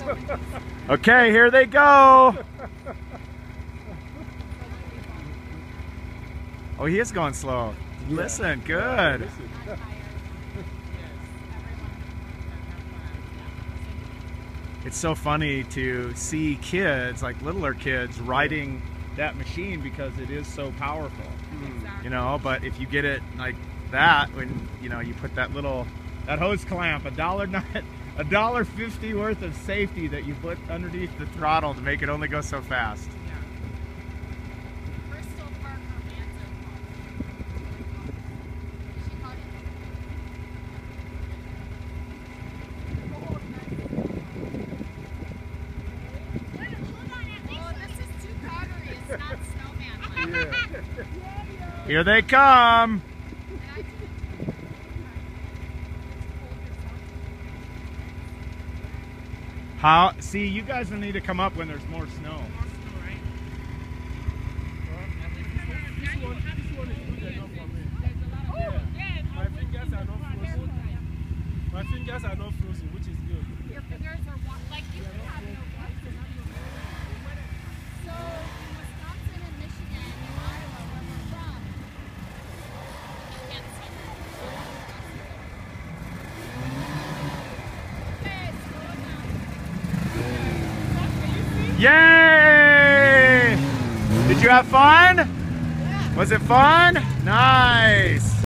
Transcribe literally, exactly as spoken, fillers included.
Okay, here they go. Oh, he is going slow. Yeah. Listen, good. Yeah, listen. It's so funny to see kids, like littler kids, riding that machine because it is so powerful. Mm. You know, but if you get it like that, when you know you put that little that hose clamp, a dollar not a dollar fifty worth of safety that you put underneath the throttle to make it only go so fast. Here they come. How? See, you guys will need to come up when there's more snow. This one, this one is good enough for me. Yeah. My fingers are not frozen. My fingers are not frozen, which is good. Your fingers are warm. Like you can have no gloves. So in Wisconsin and Michigan and Iowa, where we're from, you can't see that. Okay, slow down. Yay! Did you have fun? Yeah. Was it fun? Nice.